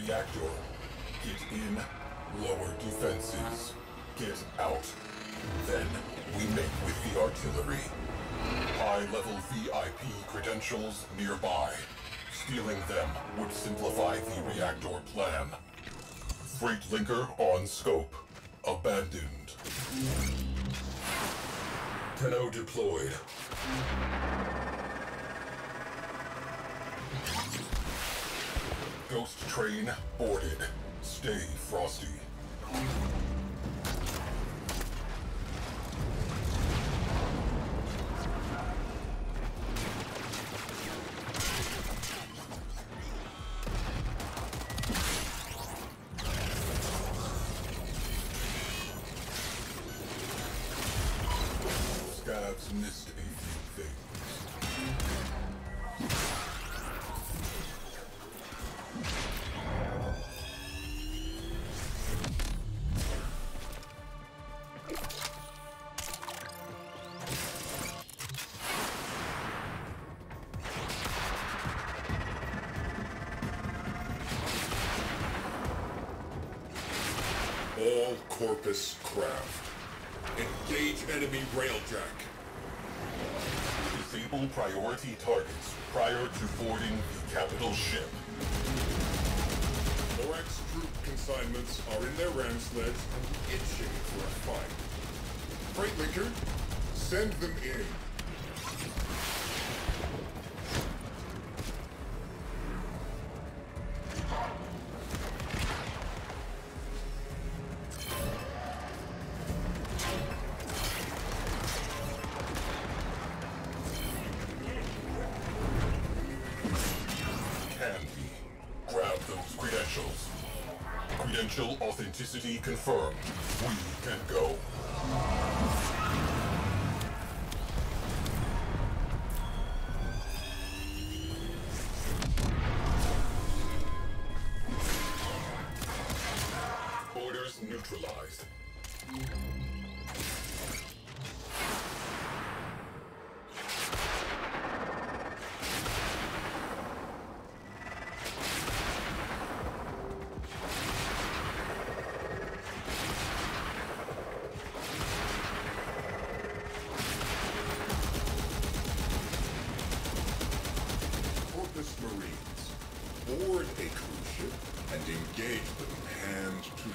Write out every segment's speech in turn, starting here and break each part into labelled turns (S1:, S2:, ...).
S1: reactor. Get in, lower defenses. Get out. Then we make with the artillery. High-level VIP credentials nearby. Stealing them would simplify the reactor plan. Freight linker on scope. Abandoned. Tenno deployed. Ghost train boarded. Stay frosty. Scabs missed a few things. All Corpus craft. Engage enemy Railjack. Disable priority targets prior to boarding the capital ship. Thorax troop consignments are in their ram sleds and itching for a fight. Freight linker, send them in. Grab those credentials. Credential authenticity confirmed. We can go. Orders neutralized. Marines, board a cruise ship and engage them hand to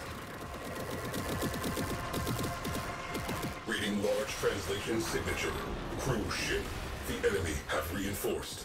S1: hand. Reading large translation signature. Cruise ship. The enemy have reinforced.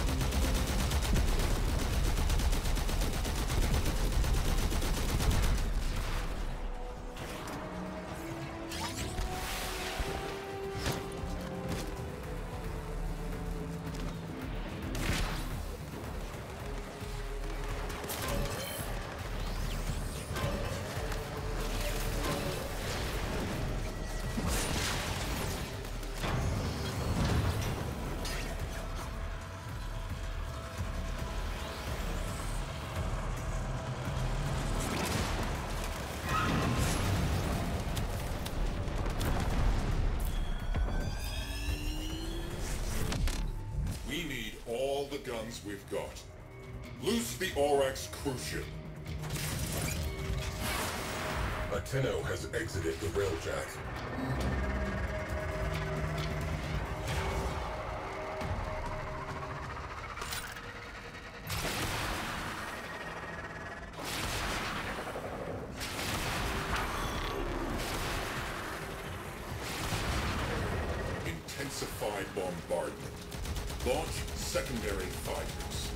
S1: We need all the guns we've got. Loose the Aurex cruise ship. A Tenno has exited the Railjack. Intensify bombardment. Launch secondary fighters.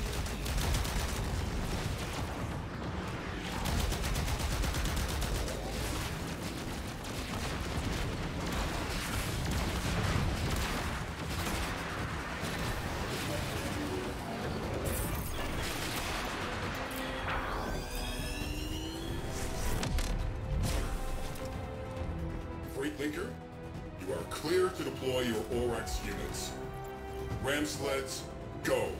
S1: Freight linker, you are clear to deploy your Aurex units. Ram sleds, go!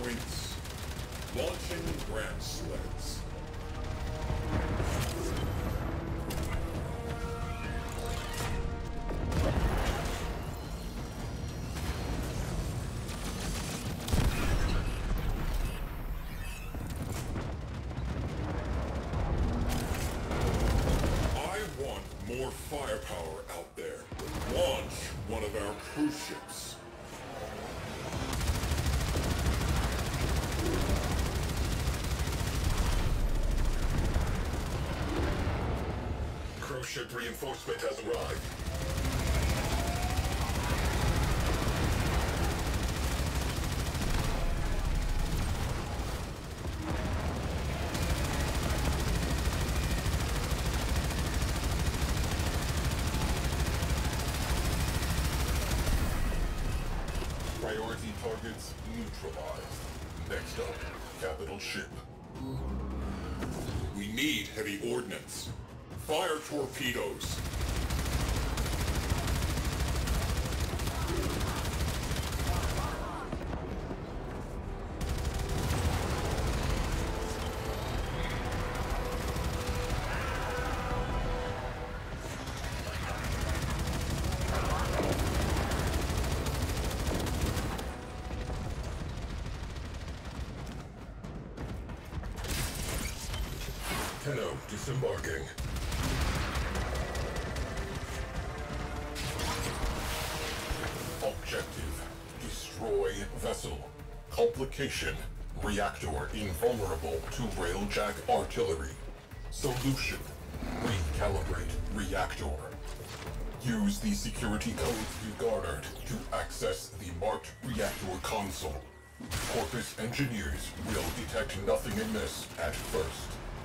S1: points. Launching ground sleds. More firepower out there. Launch one of our cruise ships. Cruise ship reinforcement has arrived. Priority targets neutralized. Next up, capital ship. We need heavy ordnance. Fire torpedoes. Hello, disembarking. Objective: destroy vessel. Complication: reactor invulnerable to Railjack artillery. Solution: recalibrate reactor. Use the security codes you garnered to access the marked reactor console. Corpus engineers will detect nothing amiss at first.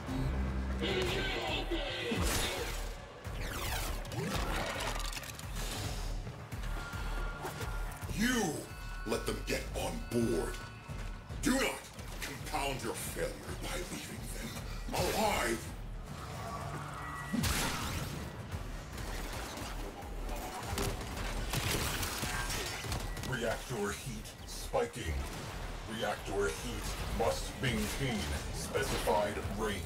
S1: You let them get on board. Do not compound your failure by leaving them alive. Reactor heat spiking. Reactor heat must maintain specified range.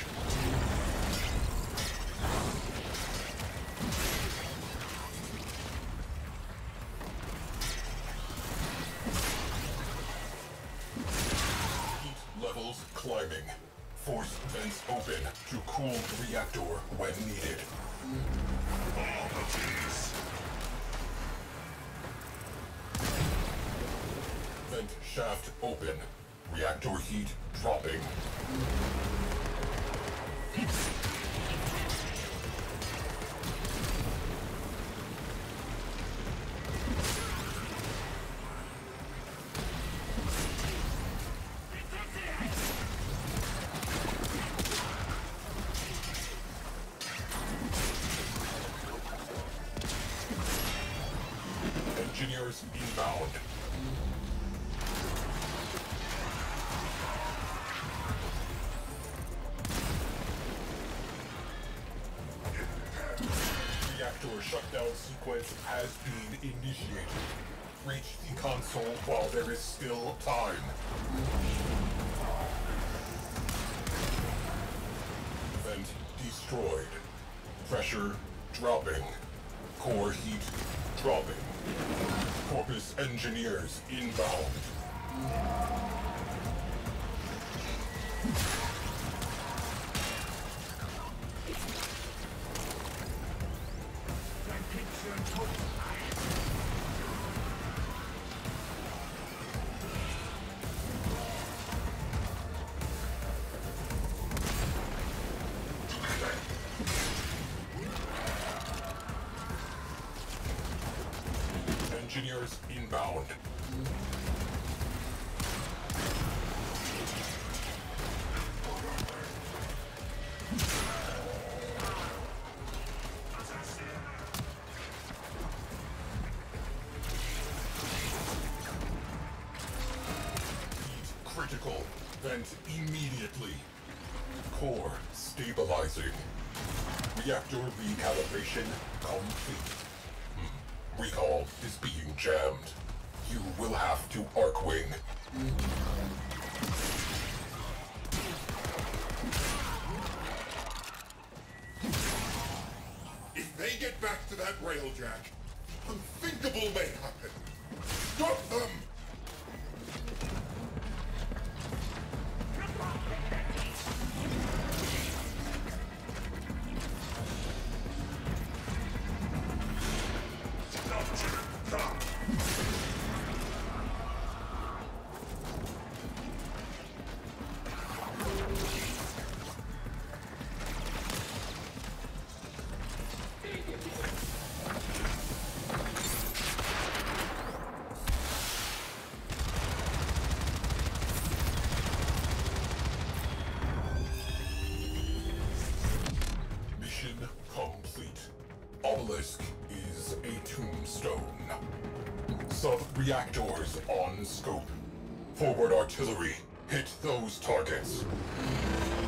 S1: Heat levels climbing. Force vents open to cool reactor when needed. Vent shaft open. Reactor heat dropping. Engineers inbound. Reactor shutdown sequence has been initiated. Reach the console while there is still time. Vent destroyed. Pressure dropping. Core heat dropping. Corpus engineers inbound. Engineers inbound. Critical. Vent immediately. Core stabilizing. Reactor recalibration complete. Recall is being jammed. You will have to arc wing. If they get back to that Railjack, unthinkable may happen. Stop them! Mission complete. Obelisk is a tombstone. Sub-reactors on scope. Forward artillery, hit those targets.